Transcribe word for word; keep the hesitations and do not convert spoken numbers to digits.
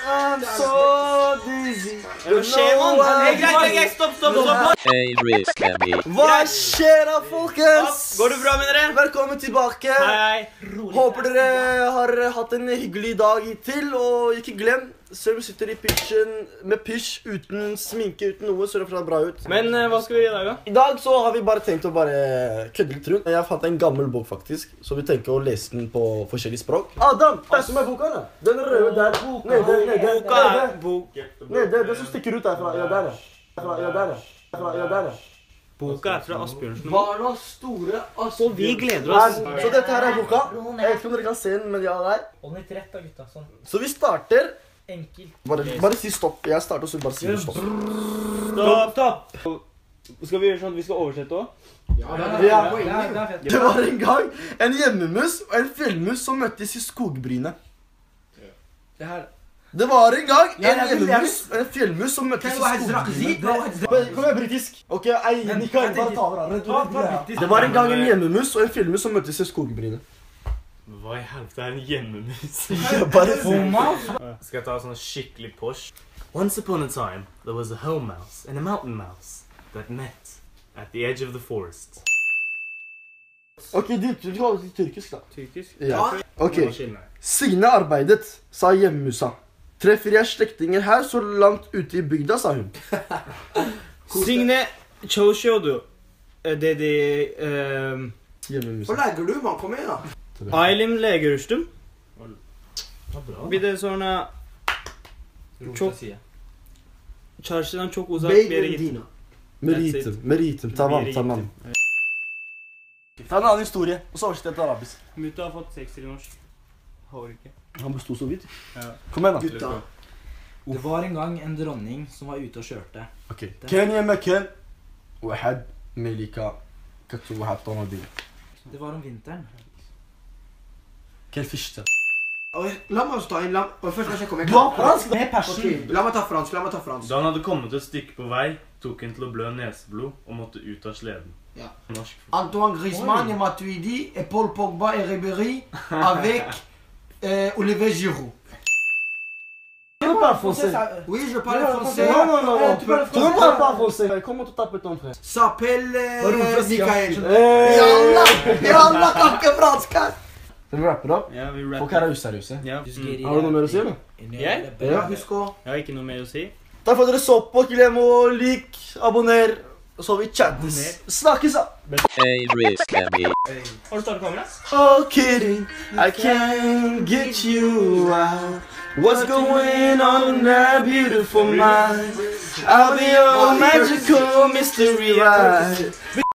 I'm so dizzy. Hva skjer, mann? Hey, greit, greit, stopp, stopp, stopp. Hva skjer da, folkens? Går det bra med dere? Velkommen tilbake. Hei, hei. Håper dere har hatt en hyggelig dag hittil, og ikke glem, selv sitter i pysjen med pysj, uten sminke, uten noe, så det får bra ut. Men uh, hva skal vi gjøre i dag, da? I dag så har vi bare tenkt å bare kødde litt rundt. Jeg fant en gammel bok faktisk, så vi tenker å lese den på forskjellige språk. Adam, det er som er boka da. Den røde der. Nede, nede, Boka er nede. bok. Nede, det som stikker ut derfra. Ja, der, ja. Derfra, ja, der, ja. Derfra, ja, der, ja. Boka er fra Asbjørnsen. Barna store Asbjørnsen. Og vi gleder oss. Så dette her er boka. Jeg vet ikke om dere kan se den, men ja, der. Hold litt rett da, gutta. Sånn. Så vi starter. Enkelt. Bare, bare si stopp. Jeg starter, så bare si stopp. Stopp, stopp. Skal vi gjøre sånn at vi skal oversette også? Ja, det var en gang en hjemmemus og en fjellmus som møttes i skogbrynet. Det her. Det var en gang en hjemmemus og en fjellmus som møttes i skogbrynet. Kom igjen, britisk. Ok, ei, Mikael, bare ta over. Det var en gang en hjemmemus og en fjellmus som møttes i skogbrynet. Hva i helvete er en hjemmemus? Bare Skal jeg ta sånn skikkelig posh? Once upon a time, there was a home mouse and a mountain mouse that met at the edge of the forest. Ok, du kan det tyrkisk da. Tyrkisk? Ja. Ok. Signe arbeidet, sa hjemmemusa. Treffer jeg slektinger her så langt ute i bygda, sa hun. Signe Choshodo. Det de... Hjemmemusa. Hva legger du, man? Kom igjen da. Aylin Legerustum. Bir de sonra çok çarşıdan çok uzak bir yere gittim. Meritum, meritum, tamam, tamam. Ta en annen historie, og så oversett til arabisk. Mutta har fått seks i norsk. Har ikke. Han besto så vidt. Ja. Kom igjen da. Gutta. Det var en gang en dronning som var ute og kjørte. Ok. Kenya mekan, wahad melika, katu wahad tanadil. Det var om vinteren. Hva fyrste? Oi, la meg ta inn, la meg... Først skal jeg komme. Du har fransk? Med persen. Ok, la meg ta fransk, la meg ta fransk. Da han hadde kommet et stykke på vei, tok han til å blø neseblod og måtte ut av sleden. Ja. Norsk. Antoine Griezmann et Matuidi et Paul Pogba et Ribéry avec euh, Olivier Giroud. Tu ne parles français? Oui, je parle français. Non, non, non, non. Tu ne parles pas français. Comment tu t'appelles ton frère? S'appelle euh, Mikael. Hey! Jalla! Jalla, kan ikke fransk her! Skal vi rappe da? Ja, vi rapper. Folk her er useriøse. Ja. Har du noe mer å si, eller? Jeg? Ja, husk å... Jeg har ikke noe mer å si. Takk for at dere så på. Glem å like, abonner, og så vi chattes. Snakkes da! Har du startet kamera? Oh, kidding, I can't get you out. What's going on in that beautiful mind? I'll be your magical mystery ride.